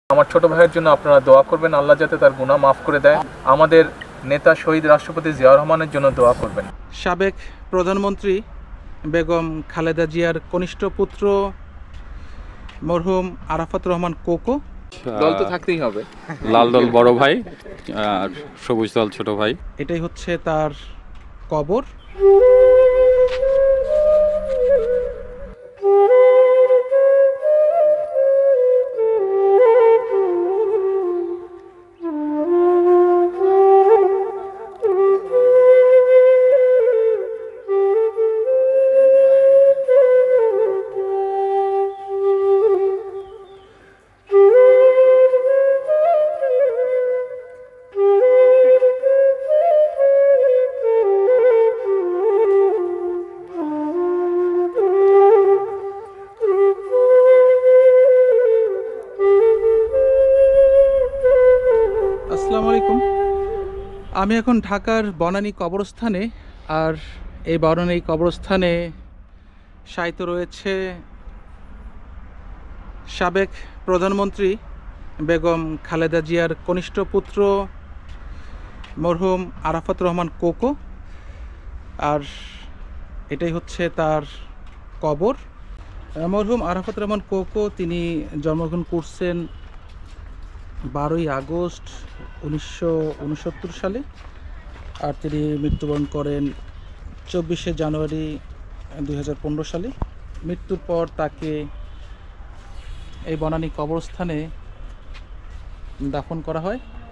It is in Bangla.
আমার ছোট ভাইয়ের জন্য আপনারা দোয়া করবেন, আল্লাহ যাতে তার গুনাহ মাফ করে দেয়। আমাদের নেতা শহীদ রাষ্ট্রপতি জিয়াউর রহমানের জন্য দোয়া করবেন। সাবেক প্রধানমন্ত্রী বেগম খালেদা জিয়ার কনিষ্ঠ পুত্র মরহুম আরাফাত রহমান কোকো। দল তো থাকতেই হবে, লাল দল বড় ভাই আর সবুজ দল ছোট ভাই। এটাই হচ্ছে তার কবর। আসসালামু আলাইকুম। আমি এখন ঢাকার বনানী কবরস্থানে, আর এই বনানী কবরস্থানে শায়িত রয়েছে সাবেক প্রধানমন্ত্রী বেগম খালেদা জিয়ার কনিষ্ঠ পুত্র মরহুম আরাফাত রহমান কোকো, আর এটাই হচ্ছে তার কবর। মরহুম আরাফাত রহমান কোকো তিনি জন্মগ্রহণ করছেন 12ই আগস্ট 1969 সালে, আর তিনি মৃত্যুবরণ করেন 24শে জানুয়ারি 2015 সালে। মৃত্যুর পর তাকে এই বনানী কবরস্থানে দাফন করা হয়।